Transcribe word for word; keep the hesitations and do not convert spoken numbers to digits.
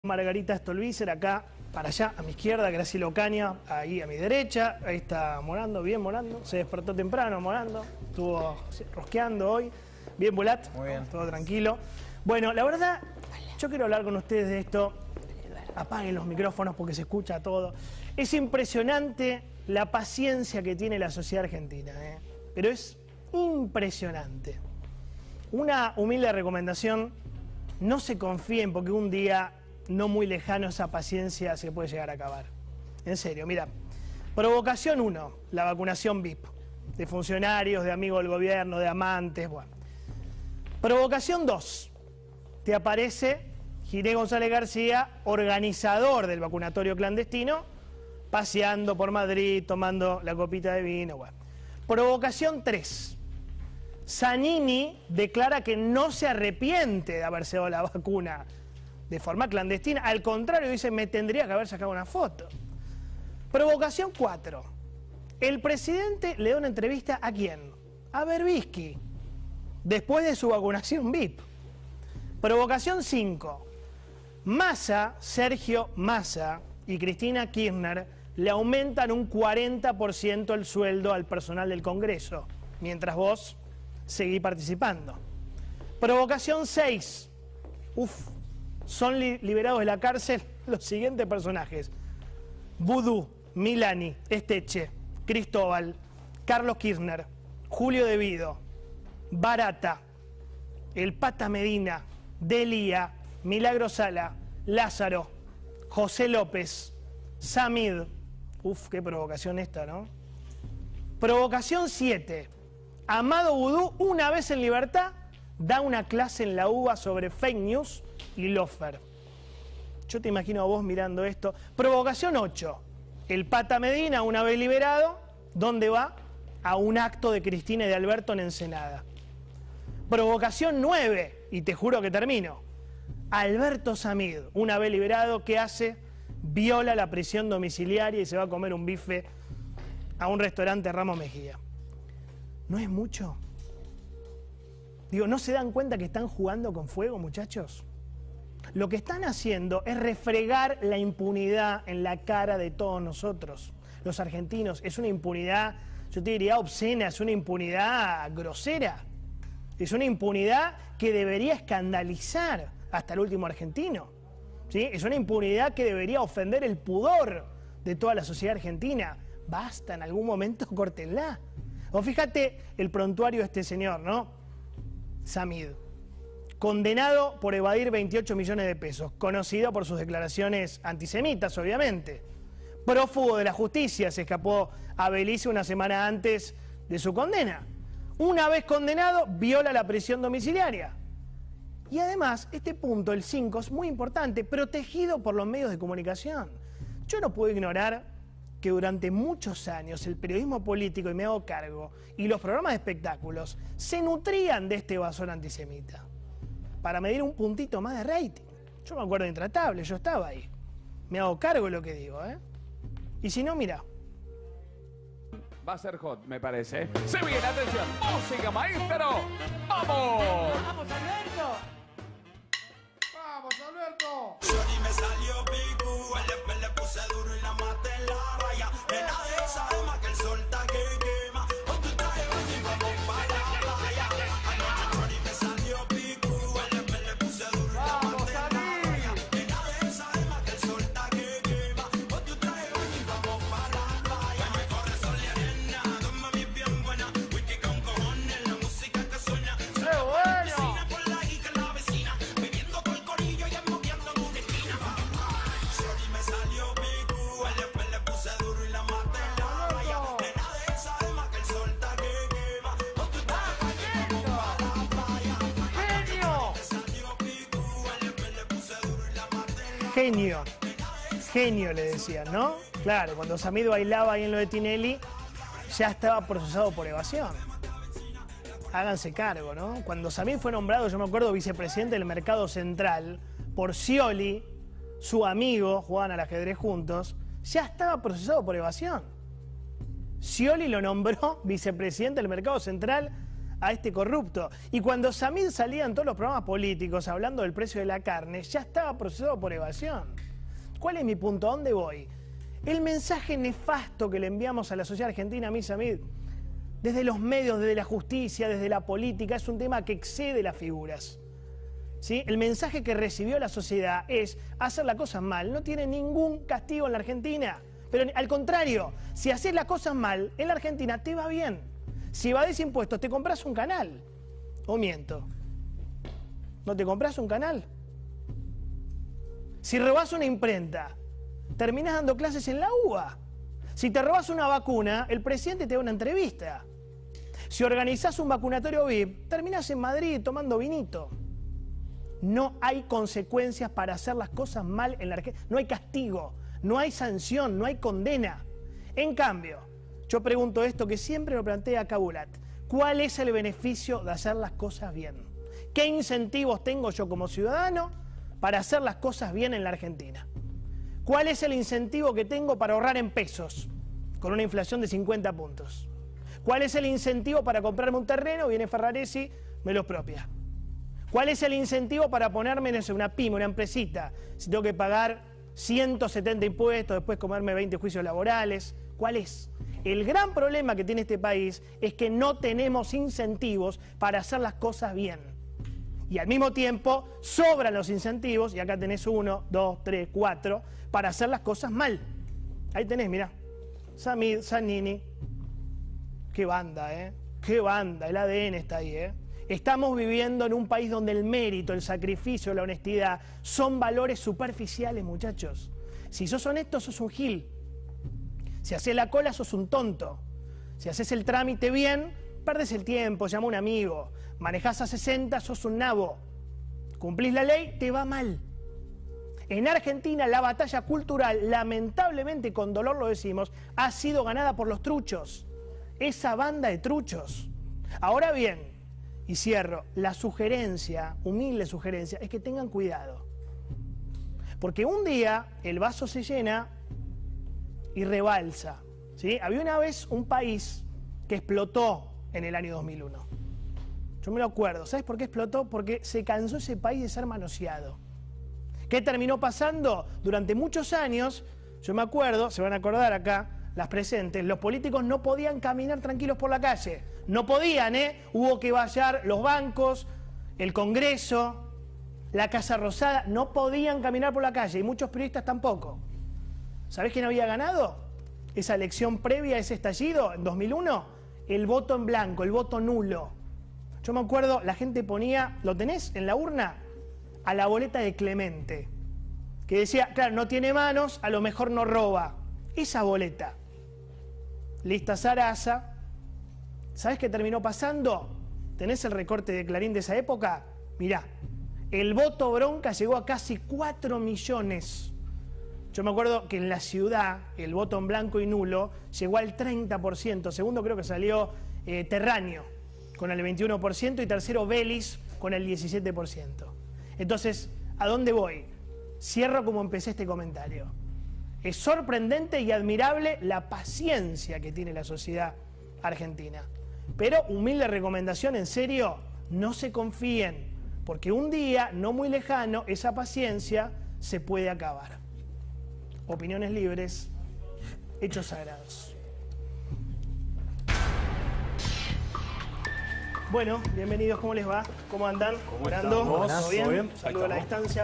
Margarita Stolbizer, acá para allá, a mi izquierda, Graciela Ocaña, ahí a mi derecha, ahí está Morando, bien Morando, se despertó temprano Morando, estuvo rosqueando hoy, bien Bulat, muy bien, todo tranquilo. Bueno, la verdad, yo quiero hablar con ustedes de esto, apaguen los micrófonos porque se escucha todo. Es impresionante la paciencia que tiene la sociedad argentina, ¿eh? Pero es impresionante. Una humilde recomendación, no se confíen porque un día no muy lejano esa paciencia se puede llegar a acabar. En serio, mira, provocación uno, la vacunación V I P, de funcionarios, de amigos del gobierno, de amantes, bueno. Provocación dos, te aparece Ginés González García, organizador del vacunatorio clandestino, paseando por Madrid, tomando la copita de vino, bueno. Provocación tres, Zanini declara que no se arrepiente de haberse dado la vacuna de forma clandestina, al contrario, dice, me tendría que haber sacado una foto. Provocación cuatro. El presidente le da una entrevista ¿a quién? A Berbisky, después de su vacunación V I P. Provocación cinco. Massa, Sergio Massa y Cristina Kirchner le aumentan un cuarenta por ciento el sueldo al personal del Congreso, mientras vos seguís participando. Provocación seis. Uf. Son li liberados de la cárcel los siguientes personajes: Vudú, Milani, Esteche, Cristóbal, Carlos Kirchner, Julio De Vido, Barata, el Pata Medina, Delía, Milagro Sala, Lázaro, José López, Samid. Uf, qué provocación esta, ¿no? Provocación siete. Amado Vudú, una vez en libertad, da una clase en la UBA sobre fake news y lofer. Yo te imagino a vos mirando esto. Provocación ocho. El Pata Medina, una vez liberado, ¿dónde va? A un acto de Cristina y de Alberto en Ensenada. Provocación nueve, y te juro que termino. Alberto Samid, una vez liberado, ¿qué hace? Viola la prisión domiciliaria y se va a comer un bife a un restaurante Ramos Mejía. ¿No es mucho? Digo, ¿no se dan cuenta que están jugando con fuego, muchachos? Lo que están haciendo es refregar la impunidad en la cara de todos nosotros, los argentinos. Es una impunidad, yo te diría, obscena, es una impunidad grosera. Es una impunidad que debería escandalizar hasta el último argentino, ¿sí? Es una impunidad que debería ofender el pudor de toda la sociedad argentina. Basta, en algún momento córtenla. O fíjate el prontuario de este señor, ¿no? Samid, condenado por evadir veintiocho millones de pesos, conocido por sus declaraciones antisemitas, obviamente. Prófugo de la justicia, se escapó a Belice una semana antes de su condena. Una vez condenado, viola la prisión domiciliaria. Y además, este punto, el cinco, es muy importante, protegido por los medios de comunicación. Yo no puedo ignorar que durante muchos años el periodismo político, y me hago cargo, y los programas de espectáculos se nutrían de este basón antisemita para medir un puntito más de rating. Yo me acuerdo de Intratable, yo estaba ahí. Me hago cargo de lo que digo, ¿eh? Y si no, mira. Va a ser hot, me parece. Se viene, atención, música, maestro. ¡Vamos! ¡Vamos, Alberto! ¡Vamos, Alberto! Shorty me salió picu, el después le puse duro y la maté en la raya. Nena de esa alma que el sol está que quema. Con tu traje baño y vamos para la playa. Anoche Shorty me salió picu, el después le puse duro y la maté en la raya. Nena de esa alma que el sol está que quema. Con tu traje baño y vamos para la playa. Me corre sol y arena, dos mami bien buena. Whisky con cojones, la música que suena. ¡Qué bueno! Por la guica en la vecina, bebiendo con el corillo y emboqueando en una esquina. Shorty me salió picu, el después le puse duro y la maté en la raya. Nena de esa alma que el sol está que quema. Con tu traje baño y vamos para la playa. ¡Genio! Me salió picu, el después le puse duro y la maté en la Genio. Genio le decían, ¿no? Claro, cuando Samid bailaba ahí en lo de Tinelli, ya estaba procesado por evasión. Háganse cargo, ¿no? Cuando Samid fue nombrado, yo me acuerdo, vicepresidente del Mercado Central, por Scioli, su amigo, jugaban al ajedrez juntos, ya estaba procesado por evasión. Scioli lo nombró vicepresidente del Mercado Central a este corrupto. Y cuando Samid salía en todos los programas políticos hablando del precio de la carne, ya estaba procesado por evasión. ¿Cuál es mi punto? ¿A dónde voy? El mensaje nefasto que le enviamos a la sociedad argentina, a mí, Samid, desde los medios, desde la justicia, desde la política, es un tema que excede las figuras. ¿Sí? El mensaje que recibió la sociedad es hacer las cosas mal. No tiene ningún castigo en la Argentina. Pero al contrario, si haces las cosas mal, en la Argentina te va bien. Si evades impuestos, te compras un canal. ¿O miento? ¿No te compras un canal? Si robás una imprenta, terminás dando clases en la U B A. Si te robás una vacuna, el presidente te da una entrevista. Si organizás un vacunatorio V I P, terminás en Madrid tomando vinito. No hay consecuencias para hacer las cosas mal en la Argentina. No hay castigo, no hay sanción, no hay condena. En cambio, yo pregunto esto que siempre lo plantea Cabulat. ¿Cuál es el beneficio de hacer las cosas bien? ¿Qué incentivos tengo yo como ciudadano para hacer las cosas bien en la Argentina? ¿Cuál es el incentivo que tengo para ahorrar en pesos con una inflación de cincuenta puntos? ¿Cuál es el incentivo para comprarme un terreno? Viene Ferraresi, me lo expropia. ¿Cuál es el incentivo para ponerme en una pyme, una empresita? Si tengo que pagar ciento setenta impuestos, después comerme veinte juicios laborales. ¿Cuál es? El gran problema que tiene este país es que no tenemos incentivos para hacer las cosas bien. Y al mismo tiempo sobran los incentivos, y acá tenés uno, dos, tres, cuatro, para hacer las cosas mal. Ahí tenés, mirá. Samid, Zanini. Qué banda, ¿eh? Qué banda, el A D N está ahí, ¿eh? Estamos viviendo en un país donde el mérito, el sacrificio, la honestidad son valores superficiales, muchachos. Si sos honesto, sos un gil. Si haces la cola, sos un tonto. Si haces el trámite bien, perdés el tiempo, llama a un amigo. Manejás a sesenta, sos un nabo. Cumplís la ley, te va mal. En Argentina, la batalla cultural, lamentablemente, con dolor lo decimos, ha sido ganada por los truchos. Esa banda de truchos. Ahora bien, y cierro, la sugerencia, humilde sugerencia, es que tengan cuidado. Porque un día el vaso se llena y rebalsa. ¿Sí? Había una vez un país que explotó en el año dos mil uno. Yo me lo acuerdo. ¿Sabes por qué explotó? Porque se cansó ese país de ser manoseado. ¿Qué terminó pasando? Durante muchos años, yo me acuerdo, se van a acordar acá, las presentes, los políticos no podían caminar tranquilos por la calle. No podían, ¿eh? Hubo que vallar los bancos, el Congreso, la Casa Rosada, no podían caminar por la calle y muchos periodistas tampoco. ¿Sabés quién había ganado esa elección previa a ese estallido en dos mil uno? El voto en blanco, el voto nulo. Yo me acuerdo, la gente ponía, ¿lo tenés en la urna? A la boleta de Clemente, que decía, claro, no tiene manos, a lo mejor no roba. Esa boleta. Lista Sarasa. ¿Sabés qué terminó pasando? ¿Tenés el recorte de Clarín de esa época? Mirá, el voto bronca llegó a casi cuatro millones. Yo me acuerdo que en la ciudad el voto en blanco y nulo llegó al treinta por ciento. Segundo creo que salió eh, Terráneo con el veintiuno por ciento y tercero Vélez con el diecisiete por ciento. Entonces, ¿a dónde voy? Cierro como empecé este comentario. Es sorprendente y admirable la paciencia que tiene la sociedad argentina. Pero humilde recomendación, en serio, no se confíen, porque un día, no muy lejano, esa paciencia se puede acabar. Opiniones libres, hechos sagrados. Bueno, bienvenidos, ¿cómo les va? ¿Cómo andan? ¿Cómo ¿Orando? estamos? ¿Todo bien? ¿Todo bien? Saludo a la distancia.